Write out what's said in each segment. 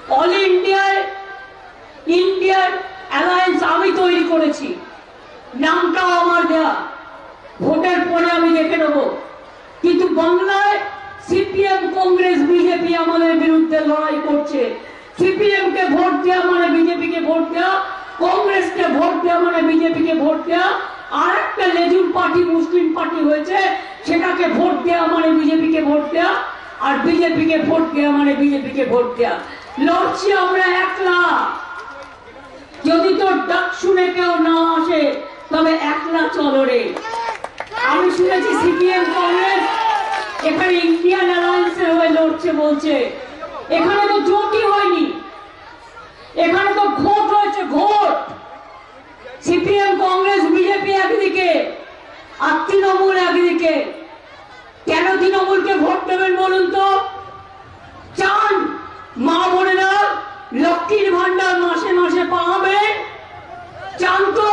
All ইন্ডিয়ার alliance আমি তৈরি করেছি, নামটাও আমার দেয়া, ভোটের পরে আমি দেখে নেব। কিন্তু বাংলায় সিপিএম, কংগ্রেস, বিজেপি আমাদের বিরুদ্ধে লড়াই করছে। সিপিএম কে ভোট দেওয়া মানে বিজেপিকে ভোট দেওয়া, কংগ্রেসকে ভোট দেওয়া মানে বিজেপিকে ভোট দেওয়া, আর একটা লেজুর পার্টি মুসলিম পার্টি হয়েছে, সেটাকে ভোট দেওয়া মানে বিজেপিকে ভোট দেওয়া, আর বিজেপিকে ভোট দেওয়া মানে বিজেপিকে ভোট দেওয়া। লড়ছি আমরা একলা। যদি তোর ডাক শুনে কেউ না আসে তবে একলা চলো রে। আমি শুনেছি সিপিএম, কংগ্রেস এখানে ইন্ডিয়ান অ্যালায়েন্সের হয়ে লড়ছে বলছে। এখানে তো জোটই হয়নি, এখানে তো ভোট হয়েছে, ভোট। সিপিএম, কংগ্রেস, বিজেপি একদিকে আর তৃণমূল একদিকে। কেন তৃণমূলকে ভোট দেবেন বলুন তো? চান মা বোনেরা লক্ষ্মীর ভান্ডার মাসে মাসে পাবেন? চান তো?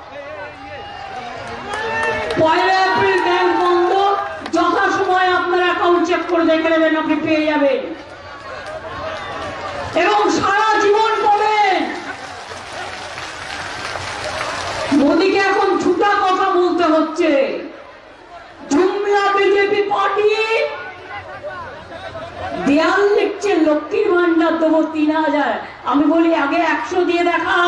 1 এপ্রিল ব্যাংক বন্ধ, যথাসময়ে আপনার অ্যাকাউন্ট চেক করে দেখে নেবেন, আপনি পেয়ে যাবেন এবং সারা জীবন পাবেন। মোদীকে এখন ছুটা কথা বলতে হচ্ছে। জুমলা বিজেপি পার্টি দেয়াল লিখছে লক্ষ্মীর ভান্ডার দেবো 3000। আমি বলি আগে 100 দিয়ে দেখা,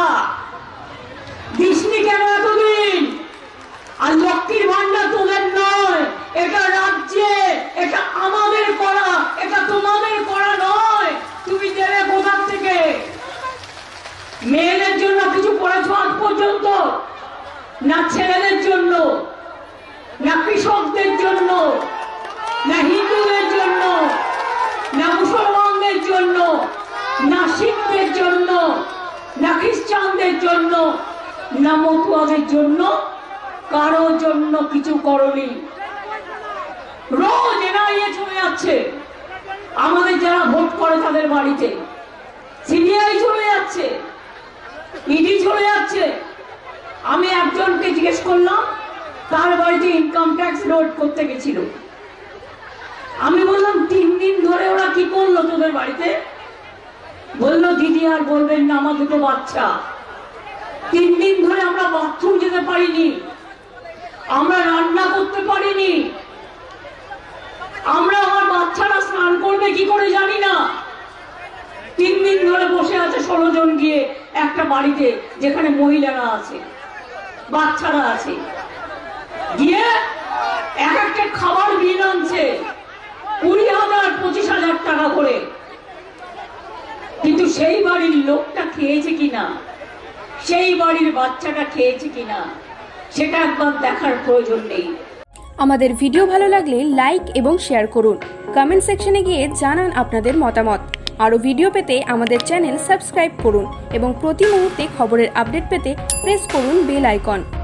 দিসনি কেন এতদিন? আর লক্ষ্মীর ভান্ডার তোদের নয়, এটা রাজ্যে, এটা আমাদের করা, এটা তোমাদের করা নয়। তুমি দেবে কোথা থেকে? মেয়েদের জন্য কিছু করেছো আজ পর্যন্ত? না ছেলেদের জন্য, না কৃষকদের জন্য, না হিন্দুদের জন্য, না মুসলমানদের জন্য, না শিখদের জন্য, না খ্রিস্টানদের জন্য, না মতুয়াদের জন্য, কারো জন্য কিছু করনি। রোজ এনআইএ চলে যাচ্ছে আমাদের যারা ভোট করে তাদের বাড়িতে, সিবিআই চলে যাচ্ছে, ইডি চলে যাচ্ছে। আমি একজনকে জিজ্ঞেস করলাম, তার বাড়িতে ইনকাম ট্যাক্স লোড করতে গেছিল। আমি বললাম 3 দিন ধরে ওরা কি করলো তোদের বাড়িতে? বললো দিদি আর বলবেন না, আমার 2 বাচ্চা। 3 দিন ধরে আমরা বাথরুম যেতে পারিনি, আমরা রান্না করতে পারিনি, আমরা আমার বাচ্চারা স্নান করবে কি করে জানি না। 3 দিন ধরে বসে আছে 16 জন গিয়ে একটা বাড়িতে যেখানে মহিলারা আছে, বাচ্চারা আছে, গিয়ে এক একটা খাবার বিল আনছে 20,000 25,000 টাকা করে। কিন্তু সেই বাড়ির লোকটা খেয়েছে কিনা, সেই বাড়ির বাচ্চাটা খেয়েছে কিনা, সেটা একবার দেখার প্রয়োজন নেই। আমাদের ভিডিও ভালো লাগলে লাইক এবং শেয়ার করুন। কমেন্ট সেকশনে গিয়ে জানান আপনাদের মতামত। আরও ভিডিও পেতে আমাদের চ্যানেল সাবস্ক্রাইব করুন এবং প্রতি মুহূর্তে খবরের আপডেট পেতে প্রেস করুন বেল আইকন।